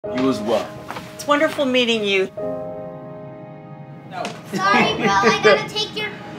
You as well. It's wonderful meeting you. Sorry, Bill, I gotta take your